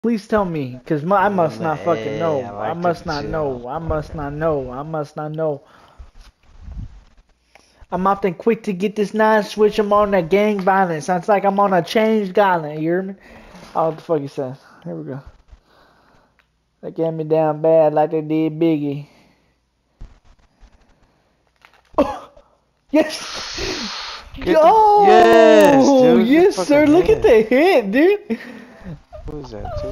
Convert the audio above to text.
Please tell me, cause I must not fucking Hey, I know. I like the must not chill. know. I must Okay. not know. I must not know. I'm often quick to get this nine switch. I'm on a gang violence. Sounds like I'm on a changed island. You hear me? Oh, what the fuck he said? Here we go. They got me down bad like they did Biggie. Oh, yes! Get the yes, Oh, dude. Good yes, fucking sir. Look at hit. the hit, dude. Who is that?